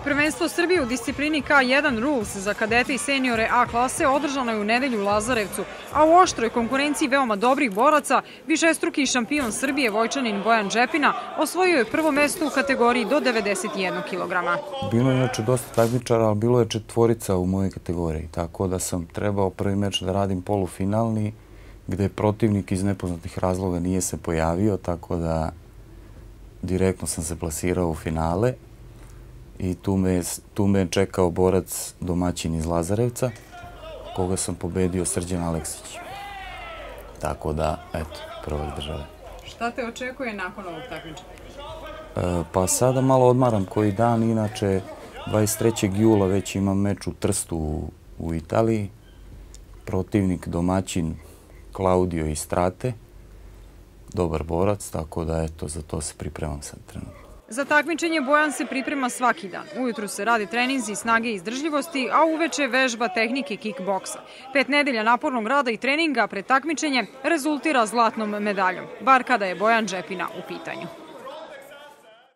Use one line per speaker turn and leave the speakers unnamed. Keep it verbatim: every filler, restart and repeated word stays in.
Prvenstvo Srbije u disciplini K jedan Rules za kadete i seniore A klase održano je u nedelju u Lazarevcu, a u oštroj konkurenciji veoma dobrih boraca višestruki šampion Srbije Vojčanin Bojan Džepina osvojio je prvo mesto u kategoriji do devedeset jednog kilograma.
Bilo je inače dosta takmičara, ali bilo je četvorica u mojoj kategoriji, tako da sam trebao prvi meč da radim polufinalni, gde protivnik iz nepoznatih razloga nije se pojavio, tako da direktno sam se plasirao u finale. I tu me, tu me je čekao borac domaćin iz Lazarevca, koga sam pobedio Srđan Aleksić. Tako da, eto, prvak države.
Šta te očekuje nakon ovog takmičenja?
E, pa sada malo odmaram koji dan, inače dvadeset trećeg jula već imam meč u Trstu u, u Italiji. Protivnik domaćin Claudio Istrate, dobar borac, tako da, eto, za to se pripremam sad trenutno.
Za takmičenje Bojan se priprema svaki dan. Ujutru se radi treninzi snage i izdržljivosti, a uveče vežba tehnike kickboksa. Pet nedelja napornog rada i treninga pred takmičenje rezultira zlatnom medaljom, bar kada je Bojan Džepina u pitanju.